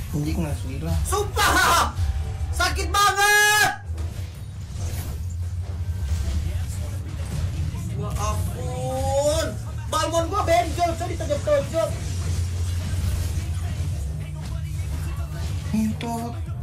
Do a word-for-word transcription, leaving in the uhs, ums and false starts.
Anjing ngasih lah. Sumpah! Sakit banget! Ya ampun! Balmon gua benjol, coy, ditojok-tojok. Entot.